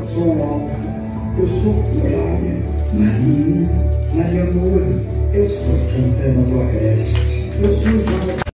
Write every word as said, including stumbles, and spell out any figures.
sou Malta, eu sou Muralha, Marinho, Maria Amor, eu sou Santana do Agreste, eu sou Isabel.